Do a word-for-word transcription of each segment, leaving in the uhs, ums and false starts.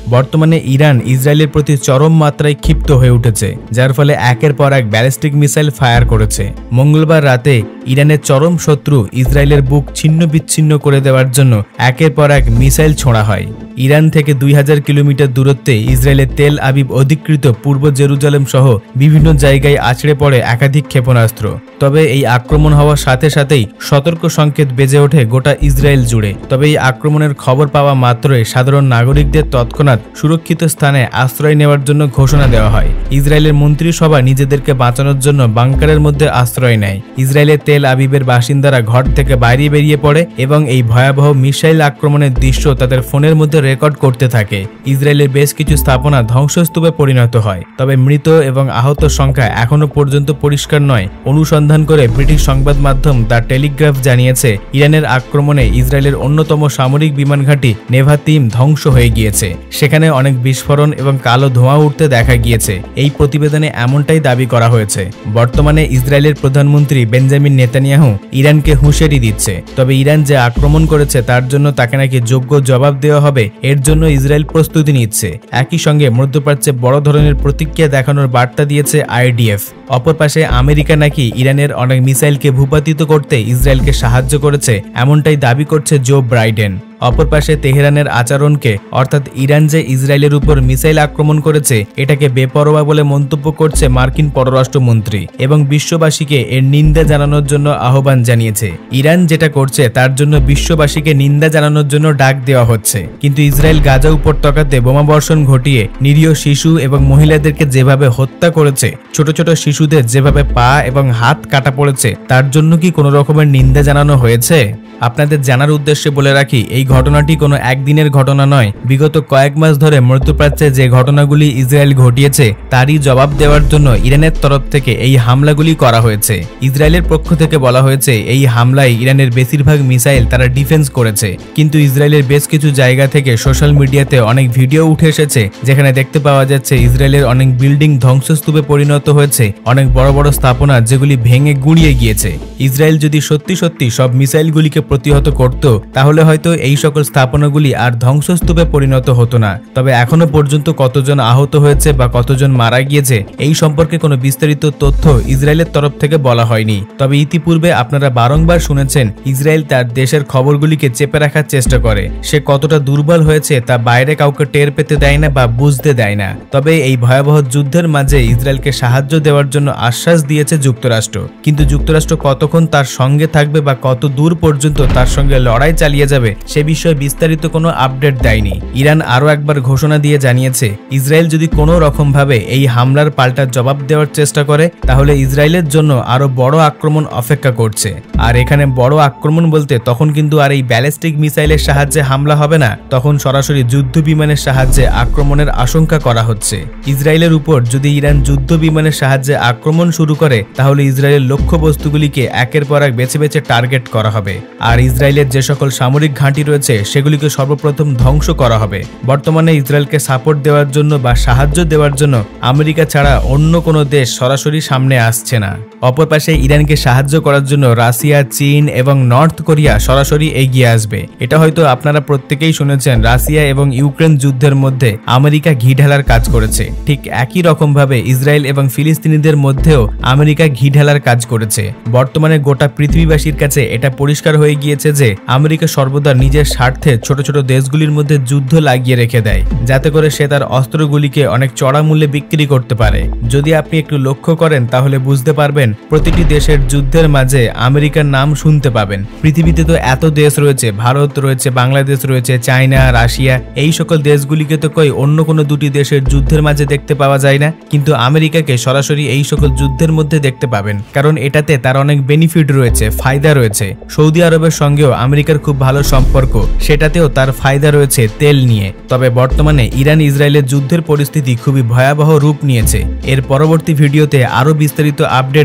বর্তমানে ইরান ইসরায়েলের প্রতি চরম মাত্রায় ক্ষিপ্ত হয়ে উঠেছে, যার ফলে একের পর এক ব্যালিস্টিক মিসাইল ফায়ার করেছে। মঙ্গলবার রাতে ইরানের চরম শত্রু ইসরায়েলের বুক ছিন্ন বিচ্ছিন্ন করে দেওয়ার জন্য একের পর এক মিসাইল ছোঁড়া হয়। ইরান থেকে দুই হাজার কিলোমিটার দূরত্বে ইসরায়েলের তেল আবিব অধিকৃত পূর্ব জেরুজালেম সহ বিভিন্ন জায়গায় আছড়ে পড়ে একাধিক ক্ষেপণাস্ত্র। তবে এই আক্রমণ হওয়ার সাথে সাথেই সতর্ক সংকেত বেজে ওঠে গোটা ইসরায়েল জুড়ে। তবে এই আক্রমণের খবর পাওয়া মাত্রই সাধারণ নাগরিকদের তৎক্ষণাৎ সুরক্ষিত স্থানে আশ্রয় নেওয়ার জন্য ঘোষণা দেওয়া হয়। ইসরায়েলের মন্ত্রিসভা নিজেদেরকে বাঁচানোর জন্য বাংকারের মধ্যে আশ্রয় নেয়। ইসরায়েলের তেল আবিবের বাসিন্দারা ঘর থেকে বাইরে বেরিয়ে পড়ে এবং এই ভয়াবহ মিসাইল আক্রমণের দৃশ্য তাদের ফোনের মধ্যে রেকর্ড করতে থাকে। ইসরায়েলের বেশ কিছু স্থাপনা ধ্বংসস্তূপে পরিণত হয়। তবে মৃত এবং আহত সংখ্যা এখনো পর্যন্ত পরিষ্কার নয়। অনুসন্ধান করে ব্রিটিশ সংবাদ মাধ্যম দ্য টেলিগ্রাফ জানিয়েছে, ইরানের আক্রমণে ইসরায়েলের অন্যতম সামরিক বিমান ঘাঁটি নেভাতিম ধ্বংস হয়ে গিয়েছে। সেখানে অনেক বিস্ফোরণ এবং কালো ধোঁয়া উঠতে দেখা গিয়েছে। এই প্রতিবেদনে এমনটাই দাবি করা হয়েছে। বর্তমানে ইসরায়েলের প্রধানমন্ত্রী বেঞ্জামিন নেতানিয়াহু ইরানকে হুঁশিয়ারি দিচ্ছে। তবে ইরান যে আক্রমণ করেছে তার জন্য তাকে নাকি যোগ্য জবাব দেওয়া হবে, এর জন্য ইসরায়েল প্রস্তুতি নিচ্ছে। একই সঙ্গে মধ্যপ্রাচ্যে বড় ধরনের প্রতিক্রিয়া দেখানোর বার্তা দিয়েছে আইডিএফ। অপর পাশে আমেরিকা নাকি ইরানের অনেক মিসাইলকে ভূপাতিত করতে ইসরায়েলকে সাহায্য করেছে, এমনটাই দাবি করছে জো বাইডেন। অপর পাশে তেহরানের আচরণকে, অর্থাৎ ইরান যে ইসরায়েলের উপর মিসাইল আক্রমণ করেছে এটাকে বেপরোয়া বলে মন্তব্য করছে মার্কিন পররাষ্ট্রমন্ত্রী এবং বিশ্ববাসীকে এর নিন্দা জানানোর জন্য আহ্বান জানিয়েছে। ইরান যেটা করছে তার জন্য বিশ্ববাসীকে নিন্দা জানানোর জন্য ডাক দেওয়া হচ্ছে, কিন্তু ইসরায়েল গাজা উপত্যকাতে বোমাবর্ষণ ঘটিয়ে নিরীহ শিশু এবং মহিলাদেরকে যেভাবে হত্যা করেছে, ছোট ছোট শিশুদের যেভাবে পা এবং হাত কাটা পড়েছে, তার জন্য কি কোনো রকমের নিন্দা জানানো হয়েছে? আপনাদের জানার উদ্দেশ্যে বলে রাখি, এই ঘটনাটি কোনো একদিনের ঘটনা নয়। বিগত কয়েক মাস ধরে মধ্যপ্রাচ্যে যে ঘটনাগুলি ইসরায়েল ঘটিয়েছে তারই জবাব দেওয়ার জন্য ইরানের তরফ থেকে এই হামলাগুলি করা হয়েছে। ইসরায়েলের পক্ষ থেকে বলা হয়েছে এই হামলায় ইরানের বেশিরভাগ মিসাইল তারা ডিফেন্স করেছে, কিন্তু ইসরায়েলের বেশ কিছু জায়গা থেকে সোশ্যাল মিডিয়াতে অনেক ভিডিও উঠে এসেছে যেখানে দেখতে পাওয়া যাচ্ছে ইসরায়েলের অনেক বিল্ডিং ধ্বংসস্তূপে পরিণত হয়েছে, অনেক বড় বড় স্থাপনা যেগুলি ভেঙে গুঁড়িয়ে গিয়েছে। ইসরায়েল যদি সত্যি সত্যি সব মিসাইলগুলিকে প্রতিহত করত তাহলে হয়তো এই সকল স্থাপনাগুলি আর ধ্বংসস্তূপে পরিণত হতো না। তবে এখনো পর্যন্ত কতজন আহত হয়েছে বা কতজন মারা গিয়েছে এই সম্পর্কে কোনো বিস্তারিত তথ্য ইসরায়েলের তরফ থেকে বলা হয়নি। তবে ইতিপূর্বে আপনারা বারংবার শুনেছেন ইসরায়েল তার দেশের খবরগুলিকে চেপে রাখার চেষ্টা করে। সে কতটা দুর্বল হয়েছে তা বাইরে কাউকে টের পেতে দেয় না বা বুঝতে দেয় না। তবে এই ভয়াবহ যুদ্ধের মাঝে ইসরায়েলকে সাহায্য দেওয়ার জন্য আশ্বাস দিয়েছে যুক্তরাষ্ট্র, কিন্তু যুক্তরাষ্ট্র কতক্ষণ তার সঙ্গে থাকবে বা কত দূর পর্যন্ত তার সঙ্গে লড়াই চালিয়ে যাবে সে বিষয়ে বিস্তারিত কোনো আপডেট দেয়নি। ইরান আরও একবার ঘোষণা দিয়ে জানিয়েছে ইসরায়েল যদি কোনো রকম ভাবে এই হামলার পাল্টা জবাব দেওয়ার চেষ্টা করে তাহলে ইসরায়েলের জন্য আরো বড় আক্রমণ অপেক্ষা করছে। আর এখানে বড় আক্রমণ বলতে তখন কিন্তু আর এই ব্যালিস্টিক মিসাইলের সাহায্যে হামলা হবে না, তখন সরাসরি যুদ্ধ বিমানের সাহায্যে আক্রমণের আশঙ্কা করা হচ্ছে। ইসরায়েলের উপর যদি ইরান যুদ্ধ বিমানের সাহায্যে আক্রমণ শুরু করে তাহলে ইসরায়েলের লক্ষ্যবস্তুগুলিকে একের পর এক বেছে বেছে টার্গেট করা হবে। আর ইসরায়েলের যে সকল সামরিক ঘাঁটি রয়েছে সেগুলিকে সর্বপ্রথম ধ্বংস করা হবে। বর্তমানে ইসরায়েলকে সাপোর্ট দেওয়ার জন্য বা সাহায্য দেওয়ার জন্য আমেরিকা ছাড়া অন্য কোনো দেশ সরাসরি সামনে আসছে না। অপর পাশে ইরানকে সাহায্য করার জন্য রাশিয়া, চীন এবং নর্থ কোরিয়া সরাসরি এগিয়ে আসবে। এটা হয়তো আপনারা প্রত্যেকেই শুনেছেন, রাশিয়া এবং ইউক্রেন যুদ্ধের মধ্যে আমেরিকা ঘি ঢালার কাজ করেছে। ঠিক একই রকম ভাবে ইসরায়েল এবং ফিলিস্তিনিদের মধ্যেও আমেরিকা ঘি ঢালার কাজ করেছে। বর্তমানে গোটা পৃথিবীবাসীর কাছে এটা পরিষ্কার হয়ে গিয়েছে যে আমেরিকা সর্বদা নিজের স্বার্থে ছোট ছোট দেশগুলির মধ্যে যুদ্ধ লাগিয়ে রেখে দেয়, যাতে করে সে তার অস্ত্রগুলিকে অনেক চড়া মূল্যে বিক্রি করতে পারে। যদি আপনি একটু লক্ষ্য করেন তাহলে বুঝতে পারবেন প্রতিটি দেশের যুদ্ধের মাঝে আমেরিকার নাম শুনতে পাবেন। পৃথিবীতে তো এত দেশ রয়েছে, ভারত রয়েছে, বাংলাদেশ রয়েছে, চায়না, রাশিয়া, এই সকল দেশগুলিকে তো কই অন্য কোনো দুটি দেশের যুদ্ধের মাঝে দেখতে পাওয়া যায় না, কিন্তু আমেরিকাকে সরাসরি এই সকল যুদ্ধের মধ্যে দেখতে পাবেন, কারণ এটাতে তার অনেক বেনিফিট রয়েছে, ফায়দা রয়েছে। সৌদি আরবের সঙ্গেও আমেরিকার খুব ভালো সম্পর্ক, সেটাতেও তার ফায়দা রয়েছে তেল নিয়ে। তবে বর্তমানে ইরান ইসরায়েলের যুদ্ধের পরিস্থিতি খুবই ভয়াবহ রূপ নিয়েছে। এর পরবর্তী ভিডিওতে আরো বিস্তারিত আপডেট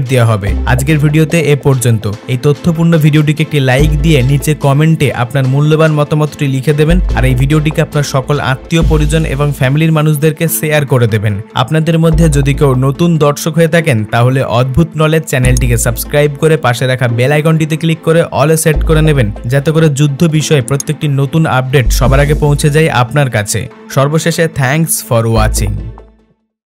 দেওয়া হবে। আজকের ভিডিওতে এ পর্যন্ত। এই তথ্যপূর্ণ ভিডিওটিকে একটি লাইক দিয়ে নিচে কমেন্টে আপনার মূল্যবান মতামতটি লিখে দেবেন আর এই ভিডিওটিকে আপনার সকল আত্মীয় পরিজন এবং ফ্যামিলির মানুষদেরকে শেয়ার করে দেবেন। আপনাদের মধ্যে যদি কেউ নতুন দর্শক হয়ে থাকেন তাহলে অদ্ভুত নলেজ চ্যানেলটিকে সাবস্ক্রাইব করে পাশে রাখা বেল আইকনটিতে ক্লিক করে অলে সেট করে নেবেন, যাতে করে যুদ্ধ বিষয়ে প্রত্যেকটি নতুন আপডেট সবার আগে পৌঁছে যায় আপনার কাছে। সর্বশেষে থ্যাঙ্কস ফর ওয়াচিং।